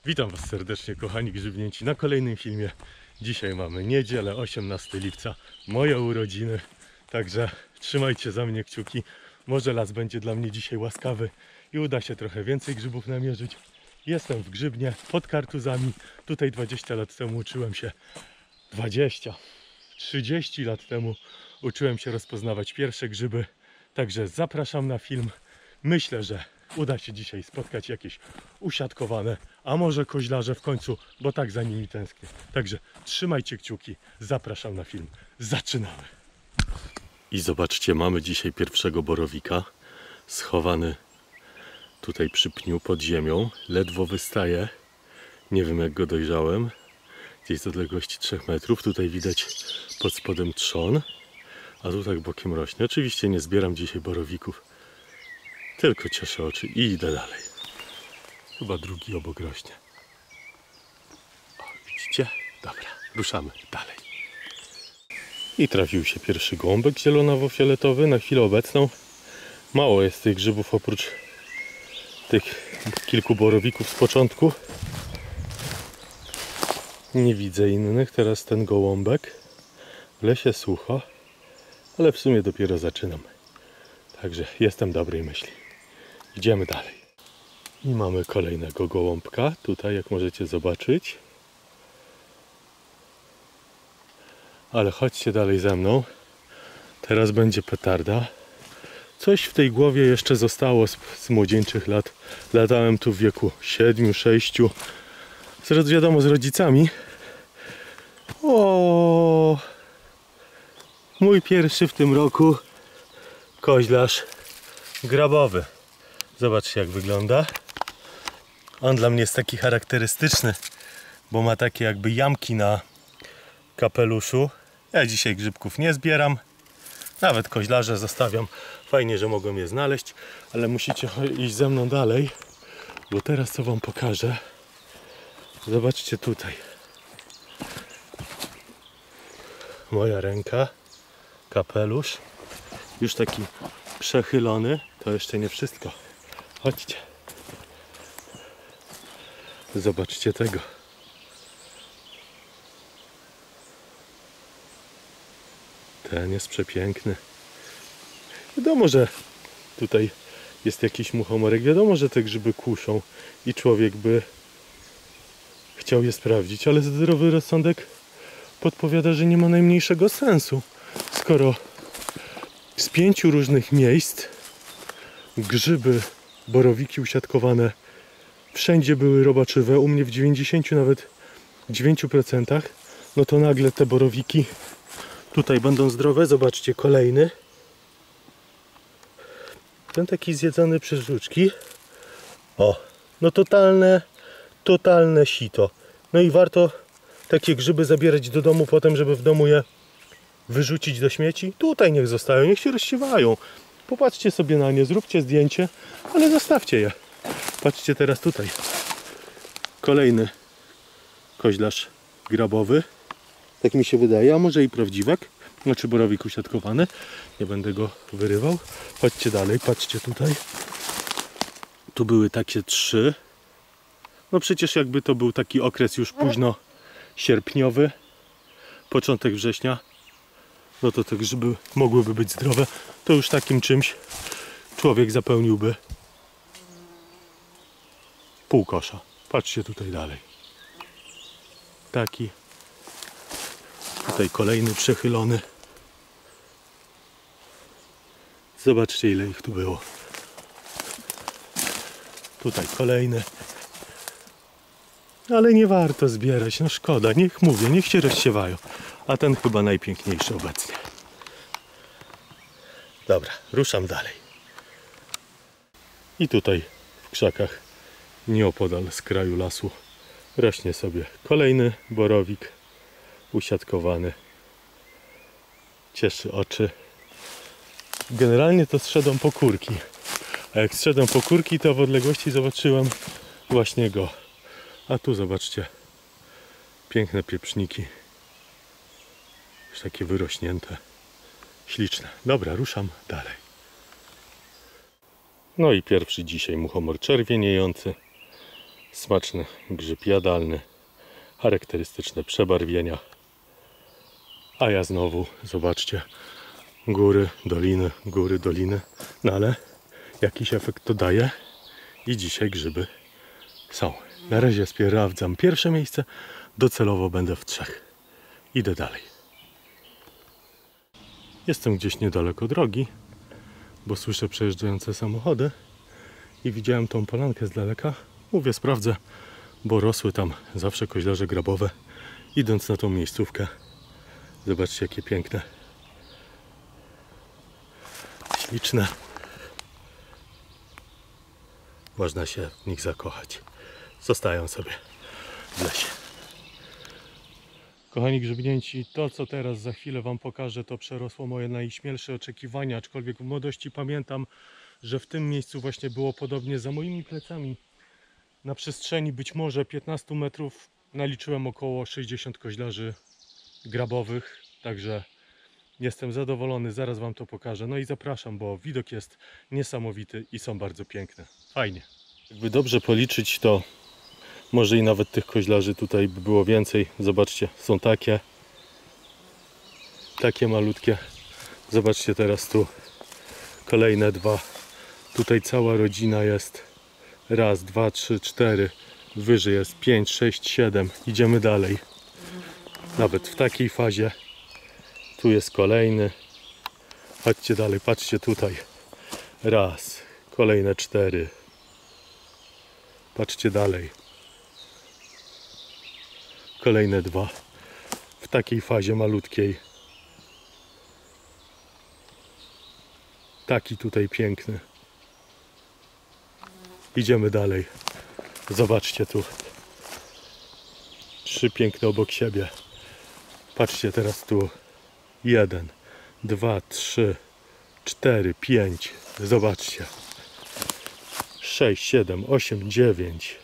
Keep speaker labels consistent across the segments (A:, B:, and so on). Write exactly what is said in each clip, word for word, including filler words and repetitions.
A: Witam Was serdecznie, kochani grzybnięci, na kolejnym filmie. Dzisiaj mamy niedzielę, osiemnastego lipca, moje urodziny. Także trzymajcie za mnie kciuki. Może las będzie dla mnie dzisiaj łaskawy i uda się trochę więcej grzybów namierzyć. Jestem w Grzybnie pod Kartuzami. Tutaj dwadzieścia lat temu uczyłem się, dwadzieścia, trzydzieści lat temu uczyłem się rozpoznawać pierwsze grzyby. Także zapraszam na film. Myślę, że uda się dzisiaj spotkać jakieś usiadkowane, a może koźlarze w końcu, bo tak za nimi tęsknię. Także trzymajcie kciuki, zapraszam na film. Zaczynamy! I zobaczcie, mamy dzisiaj pierwszego borowika, schowany tutaj przy pniu pod ziemią. Ledwo wystaje, nie wiem jak go dojrzałem, gdzieś z odległości trzech metrów. Tutaj widać pod spodem trzon, a tu tak bokiem rośnie. Oczywiście nie zbieram dzisiaj borowików, tylko cieszę oczy i idę dalej. Chyba drugi obok rośnie. O, widzicie? Dobra, ruszamy dalej. I trafił się pierwszy gołąbek zielonawo-fioletowy. Na chwilę obecną mało jest tych grzybów oprócz tych kilku borowików z początku. Nie widzę innych. Teraz ten gołąbek. W lesie sucho, ale w sumie dopiero zaczynam. Także jestem dobrej myśli. Idziemy dalej. I mamy kolejnego gołąbka. Tutaj, jak możecie zobaczyć. Ale chodźcie dalej ze mną. Teraz będzie petarda. Coś w tej głowie jeszcze zostało z, z młodzieńczych lat. Latałem tu w wieku siedmiu, sześciu. Zresztą wiadomo, z rodzicami. O, mój pierwszy w tym roku koźlarz grabowy. Zobaczcie, jak wygląda. On dla mnie jest taki charakterystyczny, bo ma takie jakby jamki na kapeluszu. Ja dzisiaj grzybków nie zbieram. Nawet koźlarze zostawiam. Fajnie, że mogłem je znaleźć, ale musicie iść ze mną dalej, bo teraz co wam pokażę. Zobaczcie tutaj. Moja ręka, kapelusz, już taki przechylony. To jeszcze nie wszystko. Chodźcie. Zobaczcie tego. Ten jest przepiękny. Wiadomo, że tutaj jest jakiś muchomorek. Wiadomo, że te grzyby kuszą i człowiek by chciał je sprawdzić, ale zdrowy rozsądek podpowiada, że nie ma najmniejszego sensu. Skoro z pięciu różnych miejsc grzyby, borowiki usiadkowane wszędzie były robaczywe, u mnie w dziewięćdziesięciu nawet dziewięciu procentach, no to nagle te borowiki tutaj będą zdrowe. Zobaczcie, kolejny. Ten taki zjedzony przez żuczki. O, no totalne, totalne sito. No i warto takie grzyby zabierać do domu potem, żeby w domu je wyrzucić do śmieci. Tutaj niech zostają, niech się rozsiewają. Popatrzcie sobie na nie, zróbcie zdjęcie, ale zostawcie je. Patrzcie teraz tutaj. Kolejny koźlarz grabowy. Tak mi się wydaje, a może i prawdziwek. Znaczy borowik usiadkowany. Nie będę go wyrywał. Chodźcie dalej, patrzcie tutaj. Tu były takie trzy. No przecież jakby to był taki okres już późno sierpniowy, początek września, no to te grzyby mogłyby być zdrowe. To już takim czymś człowiek zapełniłby pół kosza. Patrzcie tutaj dalej. Taki. Tutaj kolejny przechylony. Zobaczcie, ile ich tu było. Tutaj kolejny. Ale nie warto zbierać, no szkoda. Niech mówię, niech się rozsiewają. A ten chyba najpiękniejszy obecnie. Dobra, ruszam dalej. I tutaj w krzakach, nieopodal z kraju lasu, rośnie sobie kolejny borowik usiadkowany. Cieszy oczy. Generalnie to zszedłem po kurki. A jak zszedłem po kurki, to w odległości zobaczyłem właśnie go. A tu zobaczcie, piękne pieprzniki. Już takie wyrośnięte. Śliczne. Dobra, ruszam dalej. No i pierwszy dzisiaj muchomor czerwieniejący. Smaczny grzyb jadalny, charakterystyczne przebarwienia. A ja znowu, zobaczcie, góry, doliny, góry, doliny. No ale jakiś efekt to daje i dzisiaj grzyby są. Na razie sprawdzam pierwsze miejsce, docelowo będę w trzech. Idę dalej. Jestem gdzieś niedaleko drogi, bo słyszę przejeżdżające samochody i widziałem tą polankę z daleka. Mówię, sprawdzę, bo rosły tam zawsze koźlarze grabowe. Idąc na tą miejscówkę, zobaczcie, jakie piękne, śliczne. Można się w nich zakochać. Zostają sobie w lesie. Kochani grzybnięci, to co teraz za chwilę wam pokażę, to przerosło moje najśmielsze oczekiwania, aczkolwiek w młodości pamiętam, że w tym miejscu właśnie było podobnie. Za moimi plecami na przestrzeni być może piętnastu metrów naliczyłem około sześćdziesiąt koźlarzy grabowych, także jestem zadowolony, zaraz wam to pokażę. No i zapraszam, bo widok jest niesamowity i są bardzo piękne. Fajnie. Jakby dobrze policzyć, to może i nawet tych koźlarzy tutaj by było więcej. Zobaczcie, są takie takie malutkie. Zobaczcie teraz tu kolejne dwa. Tutaj cała rodzina jest. Raz, dwa, trzy, cztery. Wyżej jest pięć, sześć, siedem. Idziemy dalej. Nawet w takiej fazie. Tu jest kolejny. Chodźcie dalej, patrzcie tutaj. Raz, kolejne cztery. Patrzcie dalej. Kolejne dwa. W takiej fazie malutkiej. Taki tutaj piękny. Idziemy dalej. Zobaczcie tu. Trzy piękne obok siebie. Patrzcie teraz tu. Jeden, dwa, trzy, cztery, pięć. Zobaczcie. Sześć, siedem, osiem, dziewięć.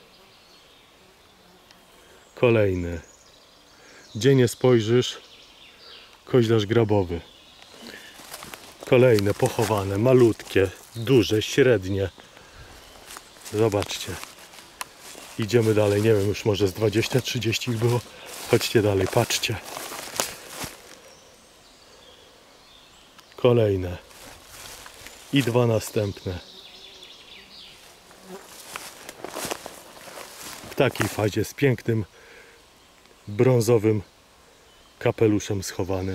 A: Kolejny. Gdzie nie spojrzysz, koźlarz grabowy. Kolejne pochowane, malutkie, duże, średnie. Zobaczcie. Idziemy dalej, nie wiem, już może z dwadzieścia trzydzieści ich było. Chodźcie dalej, patrzcie. Kolejne. I dwa następne. W takiej fazie z pięknym brązowym kapeluszem schowany.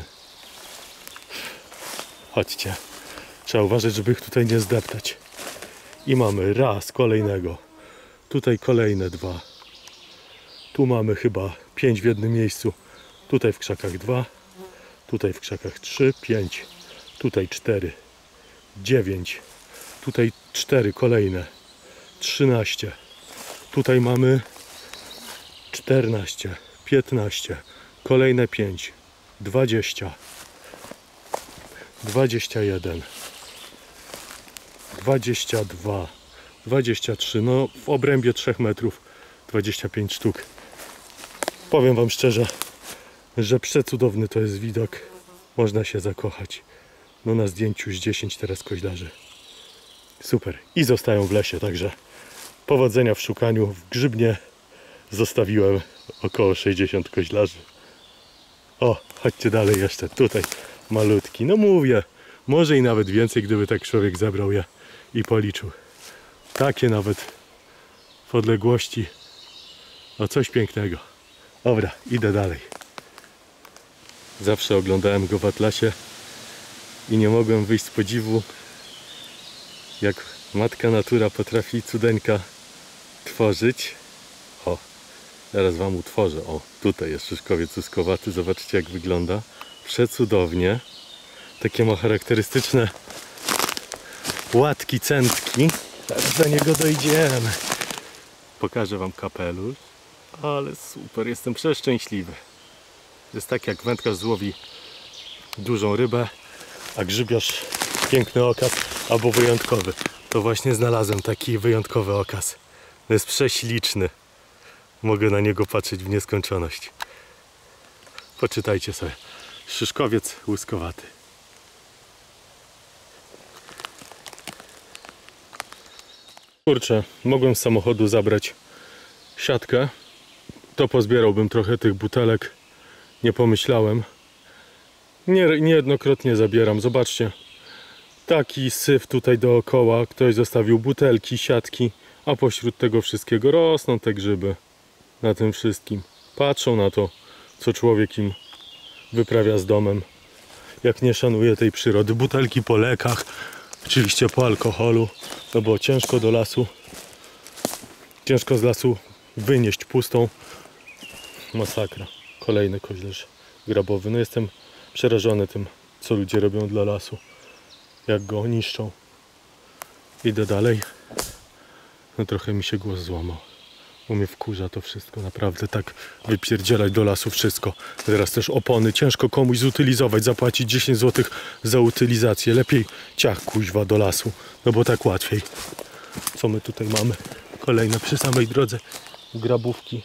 A: Chodźcie. Trzeba uważać, żeby ich tutaj nie zdeptać. I mamy raz kolejnego. Tutaj kolejne dwa. Tu mamy chyba pięć w jednym miejscu. Tutaj w krzakach dwa. Tutaj w krzakach trzy, pięć. Tutaj cztery, dziewięć. Tutaj cztery kolejne. trzynaście. Tutaj mamy czternaście, piętnaście. Kolejne pięć. dwadzieścia. dwadzieścia jeden. dwadzieścia dwa. dwadzieścia trzy. No w obrębie trzech metrów. dwadzieścia pięć sztuk. Powiem wam szczerze, że przecudowny to jest widok. Można się zakochać. No na zdjęciu z dziesięć teraz koźlarzy. Super. I zostają w lesie, także powodzenia w szukaniu. W Grzybnie zostawiłem około sześćdziesiąt koźlarzy. O, chodźcie dalej jeszcze. Tutaj malutki. No mówię, może i nawet więcej, gdyby tak człowiek zebrał je i policzył. Takie nawet w odległości. No coś pięknego. Dobra, idę dalej. Zawsze oglądałem go w atlasie i nie mogłem wyjść z podziwu, jak matka natura potrafi cudeńka tworzyć. O, teraz wam utworzę. O, tutaj jest szyszkowiec łuskowaty. Zobaczcie, jak wygląda. Przecudownie. Takie ma charakterystyczne łatki, cętki. Teraz do niego dojdziemy. Pokażę wam kapelusz. Ale super, jestem przeszczęśliwy. Jest tak, jak wędkarz złowi dużą rybę, a grzybiarz piękny okaz albo wyjątkowy. To właśnie znalazłem taki wyjątkowy okaz. Jest prześliczny. Mogę na niego patrzeć w nieskończoność. Poczytajcie sobie. Szyszkowiec łuskowaty. Kurczę, mogłem z samochodu zabrać siatkę, to pozbierałbym trochę tych butelek. Nie pomyślałem. Nie, niejednokrotnie zabieram. Zobaczcie. Taki syf tutaj dookoła. Ktoś zostawił butelki, siatki, a pośród tego wszystkiego rosną te grzyby. Na tym wszystkim. Patrzą na to, co człowiek im wyprawia z domem. Jak nie szanuje tej przyrody. Butelki po lekach. Oczywiście po alkoholu. No bo ciężko do lasu. Ciężko z lasu wynieść pustą. Masakra. Kolejny koźlarz grabowy. No jestem przerażony tym, co ludzie robią dla lasu. Jak go niszczą. Idę dalej. No trochę mi się głos złamał. Bo mnie wkurza to wszystko. Naprawdę tak wypierdzielać do lasu wszystko. Teraz też opony. Ciężko komuś zutylizować. Zapłacić dziesięć złotych za utylizację. Lepiej ciach kuźwa do lasu. No bo tak łatwiej. Co my tutaj mamy? Kolejne przy samej drodze grabówki.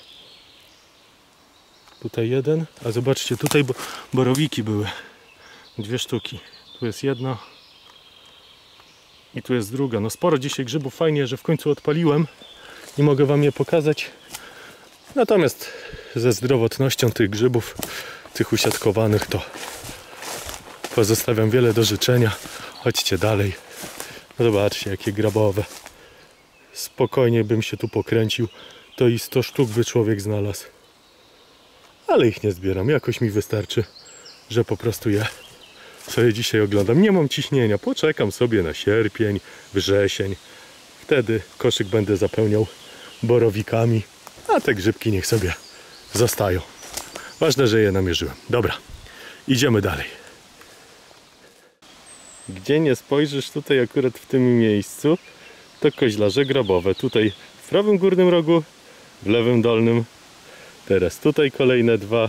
A: Tutaj jeden, a zobaczcie, tutaj bo, borowiki były. Dwie sztuki. Tu jest jedna i tu jest druga. No sporo dzisiaj grzybów. Fajnie, że w końcu odpaliłem i mogę wam je pokazać. Natomiast ze zdrowotnością tych grzybów, tych usiadkowanych, to pozostawiam wiele do życzenia. Chodźcie dalej. No zobaczcie, jakie grabowe. Spokojnie bym się tu pokręcił. To i sto sztuk by człowiek znalazł. Ale ich nie zbieram. Jakoś mi wystarczy, że po prostu je sobie dzisiaj oglądam. Nie mam ciśnienia. Poczekam sobie na sierpień, wrzesień. Wtedy koszyk będę zapełniał borowikami. A te grzybki niech sobie zostają. Ważne, że je namierzyłem. Dobra, idziemy dalej. Gdzie nie spojrzysz, tutaj akurat w tym miejscu, to koźlarze grabowe. Tutaj w prawym górnym rogu, w lewym dolnym. Teraz tutaj kolejne dwa.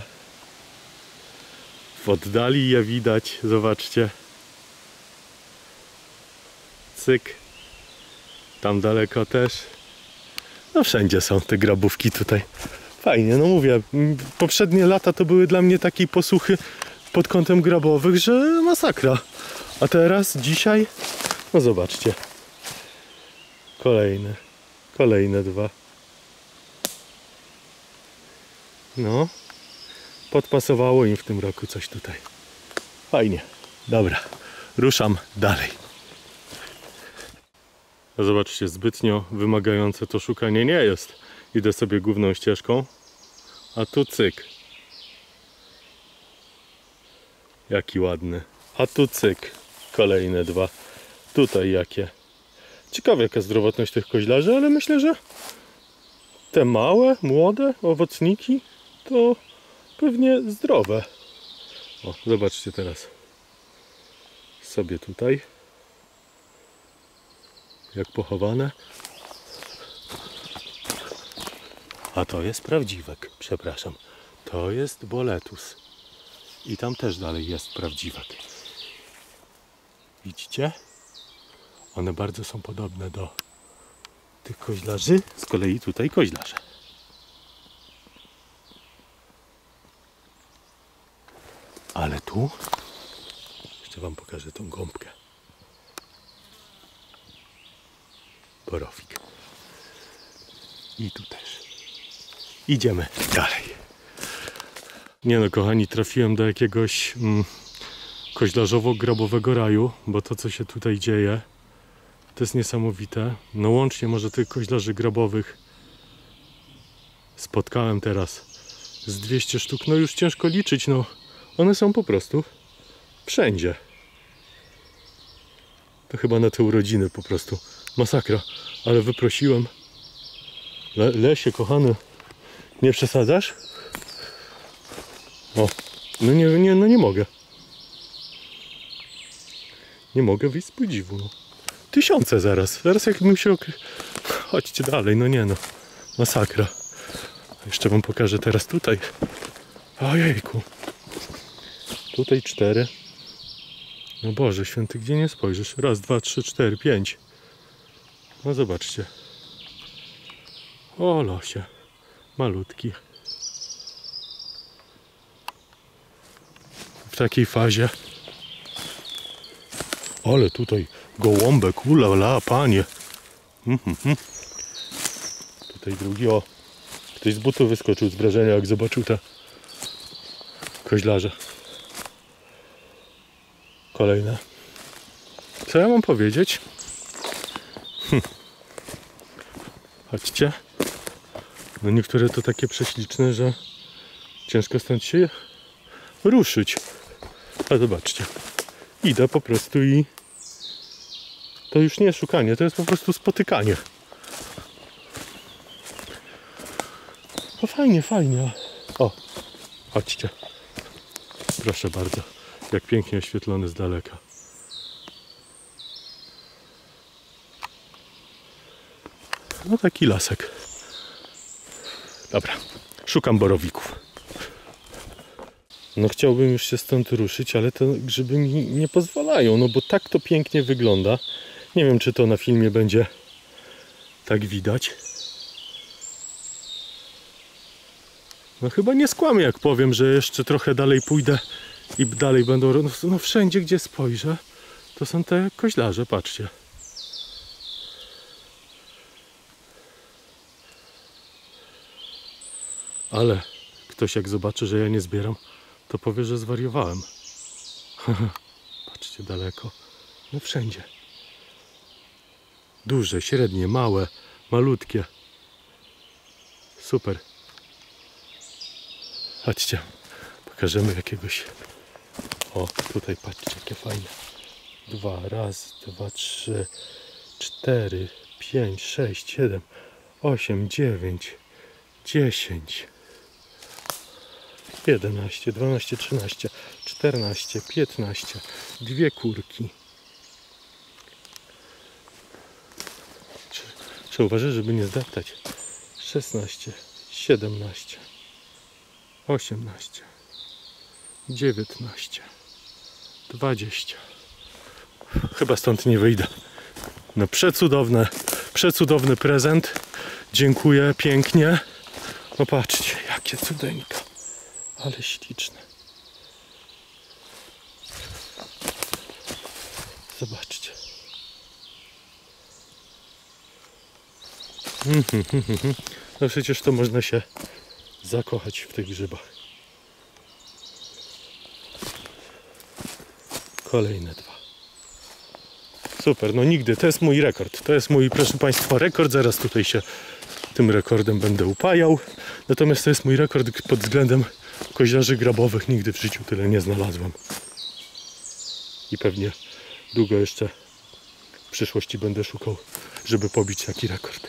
A: W oddali je widać, zobaczcie. Cyk. Tam daleko też. No wszędzie są te grabówki tutaj. Fajnie, no mówię, poprzednie lata to były dla mnie takie posłuchy pod kątem grabowych, że masakra. A teraz, dzisiaj, no zobaczcie. Kolejne, kolejne dwa. No, podpasowało im w tym roku coś tutaj. Fajnie, dobra, ruszam dalej. No zobaczcie, zbytnio wymagające to szukanie nie jest. Idę sobie główną ścieżką, a tu cyk. Jaki ładny. A tu cyk. Kolejne dwa. Tutaj jakie. Ciekawe jaka zdrowotność tych koźlarzy, ale myślę, że te małe, młode owocniki to pewnie zdrowe. O, zobaczcie teraz. Sobie tutaj. Jak pochowane. A to jest prawdziwek, przepraszam. To jest boletus. I tam też dalej jest prawdziwek. Widzicie? One bardzo są podobne do tych koźlarzy. Z kolei tutaj koźlarze. Ale tu jeszcze wam pokażę tą gąbkę. Borowik. I tu też. Idziemy dalej. Nie no, kochani, trafiłem do jakiegoś mm, koźlarzowo-grabowego raju, bo to, co się tutaj dzieje, to jest niesamowite. No łącznie może tych koźlarzy grabowych spotkałem teraz z dwieście sztuk. No już ciężko liczyć, no one są po prostu wszędzie. To chyba na te urodziny po prostu. Masakra. Ale wyprosiłem. Le Lesie, kochany, nie przesadzasz? O, no nie, nie, no nie mogę. Nie mogę wyjść z podziwu. No. Tysiące zaraz. Zaraz jakbym się okry... Chodźcie dalej, no nie no. Masakra. Jeszcze wam pokażę teraz tutaj. Ojejku. Tutaj cztery. No Boże święty, gdzie nie spojrzysz? Raz, dwa, trzy, cztery, pięć. No zobaczcie. O losie. Malutki. W takiej fazie. Ale tutaj gołąbek, ula la, panie. Mm -hmm. Tutaj drugi, o. Ktoś z butu wyskoczył z wrażenia, jak zobaczył te koźlarze. Kolejne. Co ja mam powiedzieć? Hm. Chodźcie. No niektóre to takie prześliczne, że ciężko stąd się ruszyć. A zobaczcie. Idę po prostu i to już nie szukanie, to jest po prostu spotykanie. O fajnie, fajnie. O, chodźcie. Proszę bardzo, jak pięknie oświetlony z daleka. No taki lasek. Dobra, szukam borowików. No chciałbym już się stąd ruszyć, ale te grzyby mi nie pozwalają, no bo tak to pięknie wygląda. Nie wiem, czy to na filmie będzie tak widać. No chyba nie skłamię, jak powiem, że jeszcze trochę dalej pójdę i dalej będą... No wszędzie, gdzie spojrzę, to są te koźlarze, patrzcie. Ale ktoś jak zobaczy, że ja nie zbieram, to powie, że zwariowałem. Patrzcie daleko. No wszędzie. Duże, średnie, małe, malutkie. Super. Chodźcie, pokażemy jakiegoś. O, tutaj patrzcie, jakie fajne. Dwa, raz, dwa, trzy, cztery, pięć, sześć, siedem, osiem, dziewięć, dziesięć, jedenaście, dwanaście, trzynaście, czternaście, piętnaście. Dwie kurki. Trzeba uważać, żeby nie zdeptać. szesnaście, siedemnaście, osiemnaście, dziewiętnaście, dwadzieścia. Chyba stąd nie wyjdę. No przecudowne, przecudowny prezent. Dziękuję pięknie. No patrzcie, jakie cudeńka. Ale śliczne. Zobaczcie. No przecież to można się zakochać w tych grzybach. Kolejne dwa. Super, no nigdy. To jest mój rekord. To jest mój, proszę Państwa, rekord. Zaraz tutaj się tym rekordem będę upajał. Natomiast to jest mój rekord pod względem koźlarzy grabowych. Nigdy w życiu tyle nie znalazłem. I pewnie długo jeszcze w przyszłości będę szukał, żeby pobić taki rekord.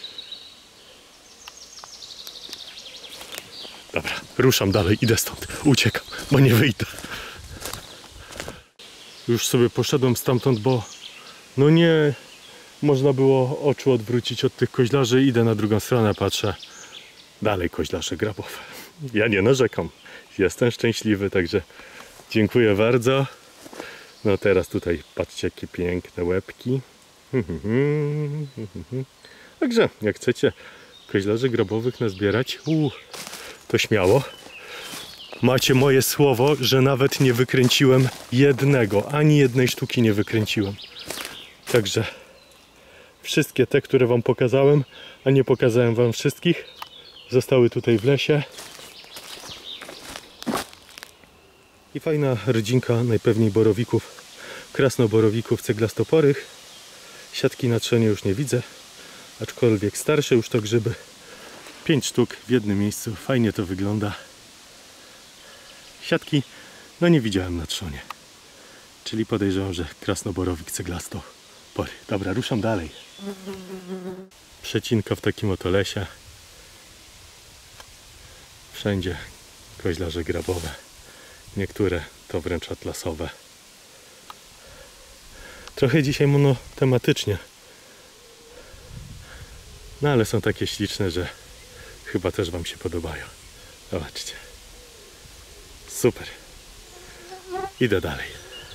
A: Dobra, ruszam dalej, idę stąd. Uciekam, bo nie wyjdę. Już sobie poszedłem stamtąd, bo no nie można było oczu odwrócić od tych koźlarzy. Idę na drugą stronę, patrzę. Dalej koźlarze grabowe. Ja nie narzekam. Jestem szczęśliwy, także dziękuję bardzo. No teraz tutaj patrzcie, jakie piękne łebki. Także jak chcecie koźlarzy grabowych nazbierać, uu, to śmiało. Macie moje słowo, że nawet nie wykręciłem jednego, ani jednej sztuki nie wykręciłem. Także wszystkie te, które wam pokazałem, a nie pokazałem wam wszystkich, zostały tutaj w lesie. I fajna rodzinka najpewniej borowików, krasnoborowików ceglastoporych. Siatki na trzonie już nie widzę, aczkolwiek starsze już to grzyby. Pięć sztuk w jednym miejscu, fajnie to wygląda. Siatki, no nie widziałem na trzonie. Czyli podejrzewam, że krasnoborowik ceglastopory. Dobra, ruszam dalej. Przecinka w takim oto lesie. Wszędzie koźlarze grabowe. Niektóre to wręcz atlasowe. Trochę dzisiaj monotematycznie. No ale są takie śliczne, że chyba też wam się podobają. Zobaczcie. Super. Idę dalej.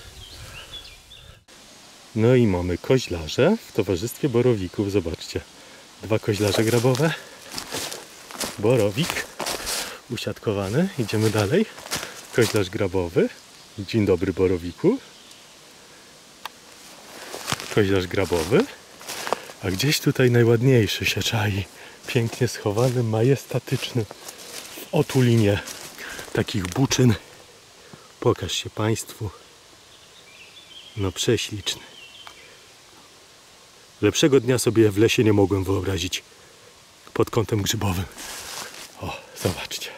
A: No i mamy koźlarze w towarzystwie borowików. Zobaczcie. Dwa koźlarze grabowe. Borowik usiadkowany. Idziemy dalej. Koźlarz grabowy. Dzień dobry, borowiku. Koźlarz grabowy. A gdzieś tutaj najładniejszy się czai. Pięknie schowany, majestatyczny w otulinie takich buczyn. Pokaż się Państwu. No prześliczny. Lepszego dnia sobie w lesie nie mogłem wyobrazić pod kątem grzybowym. O, zobaczcie.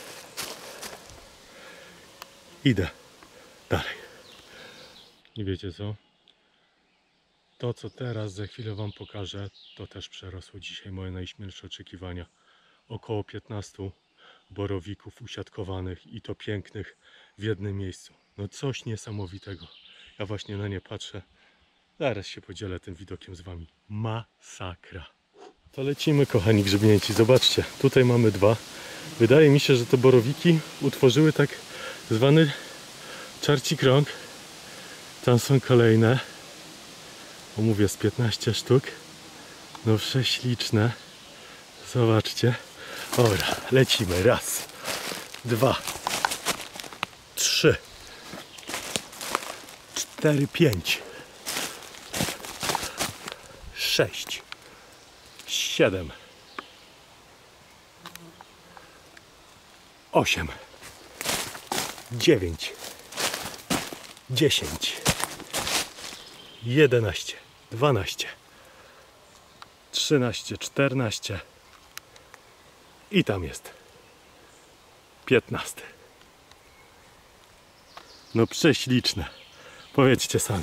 A: Idę dalej. I wiecie co? To, co teraz za chwilę Wam pokażę, to też przerosło dzisiaj moje najśmielsze oczekiwania. Około piętnastu borowików usiadkowanych i to pięknych w jednym miejscu. No coś niesamowitego. Ja właśnie na nie patrzę. Zaraz się podzielę tym widokiem z Wami. Masakra. To lecimy, kochani grzybnięci. Zobaczcie, tutaj mamy dwa. Wydaje mi się, że te borowiki utworzyły tak zwany czarci krąg. Tam są kolejne. O, mówię, z piętnaście sztuk. No prześliczne. Zobaczcie. Dobra, lecimy. Raz, dwa, trzy, cztery, pięć, sześć, siedem, osiem, dziewięć, dziesięć, jedenaście, dwanaście, trzynaście, czternaście i tam jest piętnaście. No prześliczne. Powiedzcie sami.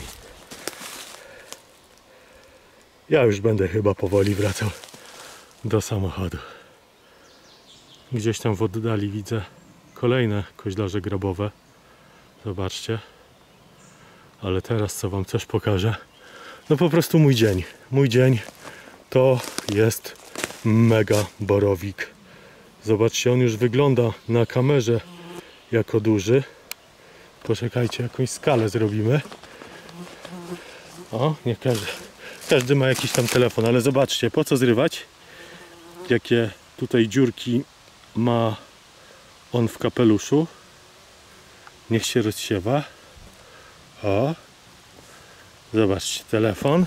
A: Ja już będę chyba powoli wracał do samochodu. Gdzieś tam w oddali widzę kolejne koźlarze grabowe. Zobaczcie. Ale teraz co Wam coś pokażę. No po prostu mój dzień. Mój dzień to jest mega borowik. Zobaczcie, on już wygląda na kamerze jako duży. Poczekajcie, jakąś skalę zrobimy. O, niech każdy, każdy ma jakiś tam telefon, ale zobaczcie, po co zrywać? Jakie tutaj dziurki ma on w kapeluszu. Niech się rozsiewa. O, zobaczcie, telefon.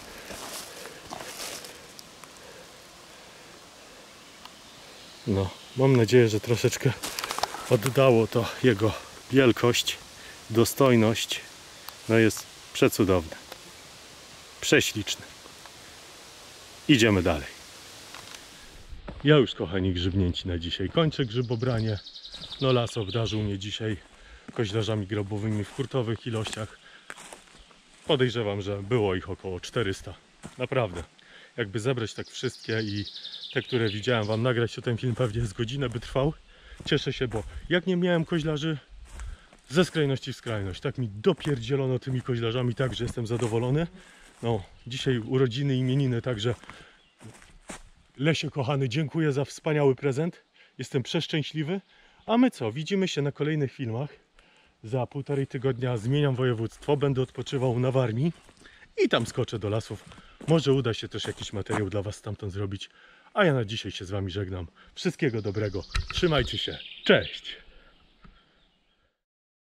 A: No, mam nadzieję, że troszeczkę oddało to jego wielkość, dostojność. No jest przecudowne. Prześliczne. Idziemy dalej. Ja już, kochani grzybnięci, na dzisiaj kończę grzybobranie. No las obdarzył mnie dzisiaj koźlarzami grobowymi w hurtowych ilościach. Podejrzewam, że było ich około czterysta. Naprawdę. Jakby zebrać tak wszystkie i te, które widziałem, Wam nagrać, to ten film pewnie z godzinę by trwał. Cieszę się, bo jak nie miałem koźlarzy, ze skrajności w skrajność. Tak mi dopierdzielono tymi koźlarzami, tak, że jestem zadowolony. No, dzisiaj urodziny, imieniny, także Lesie kochany, dziękuję za wspaniały prezent. Jestem przeszczęśliwy. A my co? Widzimy się na kolejnych filmach. Za półtorej tygodnia zmieniam województwo, będę odpoczywał na Warmii i tam skoczę do lasów. Może uda się też jakiś materiał dla Was stamtąd zrobić. A ja na dzisiaj się z Wami żegnam. Wszystkiego dobrego. Trzymajcie się. Cześć!